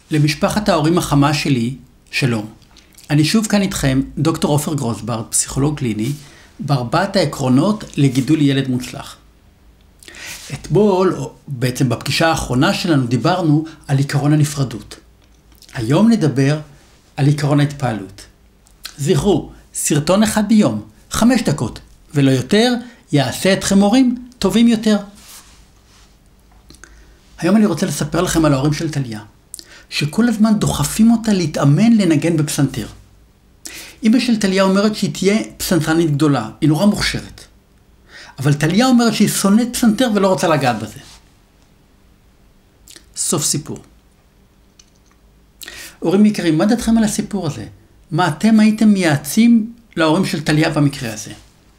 למשפחת ההורים החמה שלי, שלום. אני שוב כאן איתכם, דוקטור עופר גרוסברד, פסיכולוג קליני, בארבעת העקרונות לגידול ילד מוצלח. אתמול, או בעצם בפגישה האחרונה שלנו, דיברנו על עיקרון הנפרדות. היום נדבר על עיקרון ההתפעלות. זכרו, סרטון אחד ביום, 5 דקות, ולא יותר, יעשה אתכם הורים טובים יותר. היום אני רוצה לספר לכם על ההורים של טליה, שכל הזמן דוחפים אותה להתאמן לנגן בפסנתר. אמא של טליה אומרת שהיא תהיה פסנתרנית גדולה, היא נורא מוכשרת. אבל טליה אומרת שהיא שונאת פסנתר ולא רוצה לגעת בזה. סוף סיפור. הורים יקרים, מה דעתכם על הסיפור הזה? מה אתם הייתם מייעצים להורים של טליה במקרה הזה?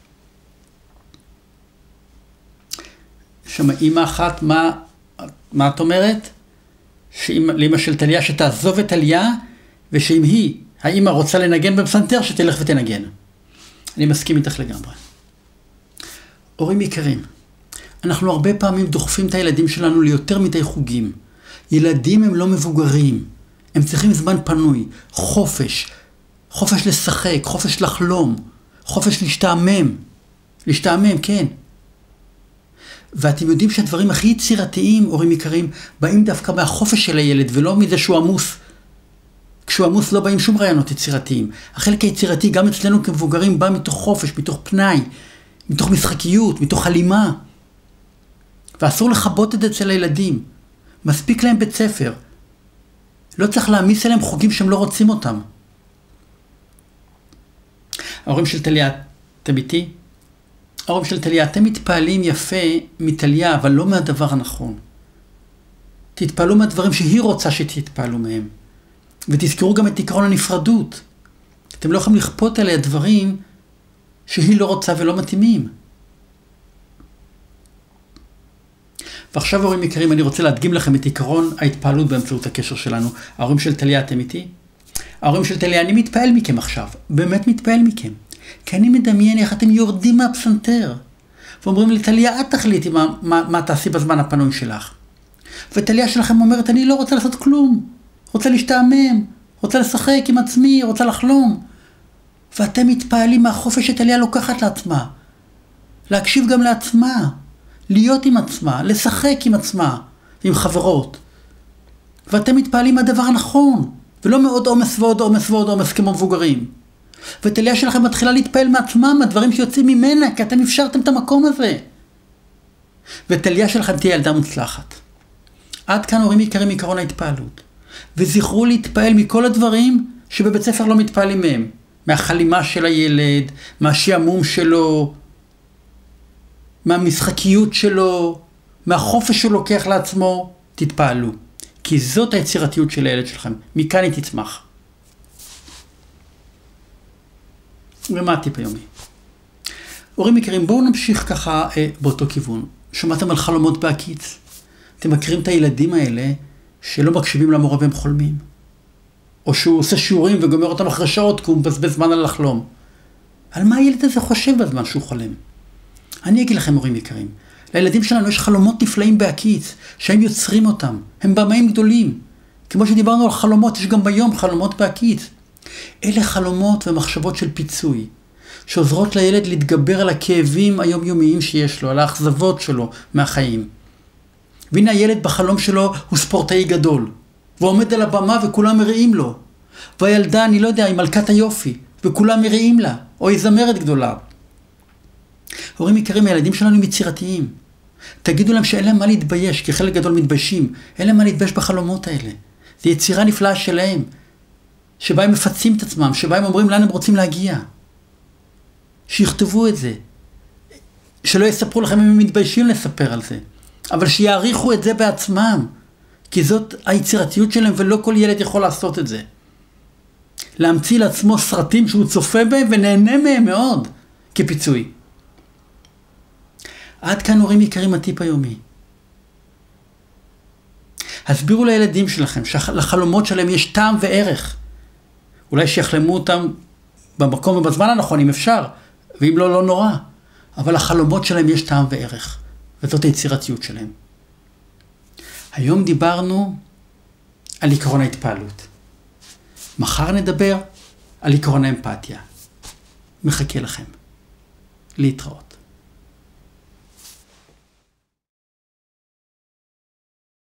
שמה, אמא אחת, מה את אומרת? לאמא של טליה שתעזוב את טליה, ושאם היא, האמא רוצה לנגן בפסנתר, שתלך ותנגן. אני מסכים איתך לגמרי. הורים יקרים, אנחנו הרבה פעמים דוחפים את הילדים שלנו ליותר מדי חוגים. ילדים הם לא מבוגרים, הם צריכים זמן פנוי, חופש לשחק, חופש לחלום, חופש להשתעמם, כן. ואתם יודעים שהדברים הכי יצירתיים, הורים יקרים, באים דווקא מהחופש של הילד, ולא מזה שהוא עמוס. כשהוא עמוס לא באים שום רעיונות יצירתיים. החלק היצירתי גם אצלנו כמבוגרים בא מתוך חופש, מתוך פנאי, מתוך משחקיות, מתוך חלימה. ואסור לחבות את זה אצל הילדים. מספיק להם בית ספר. לא צריך להעמיס עליהם חוגים שהם לא רוצים אותם. ההורים של טליה, אתם איתי? ההורים של טליה, אתם מתפעלים יפה מטליה, אבל לא מהדבר הנכון. תתפעלו מהדברים שהיא רוצה שתתפעלו מהם. ותזכרו גם את עקרון הנפרדות. אתם לא יכולים לכפות עליה דברים שהיא לא רוצה ולא מתאימים. ועכשיו הורים יקרים, אני רוצה להדגים לכם את עקרון ההתפעלות באמצעות הקשר שלנו. ההורים של טליה, אתם איתי? ההורים של טליה, אני מתפעל מכם עכשיו. באמת מתפעל מכם. כי אני מדמיין איך אתם יורדים מהפסנתר. ואומרים לטליה, את תחליטי מה תעשי בזמן הפנוי שלך. וטליה שלכם אומרת, אני לא רוצה לעשות כלום. רוצה להשתעמם, רוצה לשחק עם עצמי, רוצה לחלום. ואתם מתפעלים מהחופש שטליה לוקחת לעצמה. להקשיב גם לעצמה. להיות עם עצמה, לשחק עם עצמה, עם חברות. ואתם מתפעלים מהדבר הנכון. ולא מעוד עומס ועוד עומס ועוד עומס כמו מבוגרים. וטליה שלכם מתחילה להתפעל מעצמה, מהדברים שיוצאים ממנה, כי אתם אפשרתם את המקום הזה. וטליה שלכם תהיה ילדה מוצלחת. עד כאן הורים יקרים עקרון ההתפעלות. וזכרו להתפעל מכל הדברים שבבית ספר לא מתפעלים מהם. מהחלימה של הילד, מהשעמום שלו, מהמשחקיות שלו, מהחופש שהוא לוקח לעצמו, תתפעלו. כי זאת היצירתיות של הילד שלכם. מכאן היא תצמח. ומה הטיפ היומי? הורים יקרים, בואו נמשיך ככה באותו כיוון. שמעתם על חלומות בהקיץ? אתם מכירים את הילדים האלה שלא מקשיבים למורה והם חולמים. או שהוא עושה שיעורים וגומר אותם אחרי שעות כי הוא מבזבז זמן על לחלום. על מה הילד הזה חושב בזמן שהוא חולם? אני אגיד לכם הורים יקרים, לילדים שלנו יש חלומות נפלאים בהקיץ, שהם יוצרים אותם, הם במאים גדולים. כמו שדיברנו על חלומות, יש גם ביום חלומות בהקיץ. אלה חלומות ומחשבות של פיצוי, שעוזרות לילד להתגבר על הכאבים היומיומיים שיש לו, על האכזבות שלו מהחיים. והנה הילד בחלום שלו הוא ספורטאי גדול, ועומד על הבמה וכולם מריעים לו. והילדה, אני לא יודע, היא מלכת היופי, וכולם מריעים לה, או היא זמרת גדולה. הורים יקרים, הילדים שלנו הם יצירתיים. תגידו להם שאין להם מה להתבייש, כי חלק גדול מתביישים. אין להם מה להתבייש בחלומות האלה. זו יצירה נפלאה שלהם, שבה הם מפצים את עצמם, שבה הם אומרים לאן הם רוצים להגיע. שיכתבו את זה. שלא יספרו לכם אם הם מתביישים לספר על זה. אבל שיעריכו את זה בעצמם. כי זאת היצירתיות שלהם ולא כל ילד יכול לעשות את זה. להמציא לעצמו סרטים שהוא צופה בהם ונהנה מהם מאוד כפיצוי. עד כאן הורים יקרים הטיפ היומי. הסבירו לילדים שלכם שלחלומות שלהם יש טעם וערך. אולי שיחלמו אותם במקום ובזמן הנכון אם אפשר, ואם לא, לא נורא. אבל החלומות שלהם יש טעם וערך, וזאת היצירתיות שלהם. היום דיברנו על עקרון ההתפעלות. מחר נדבר על עקרון האמפתיה. מחכה לכם. להתראות.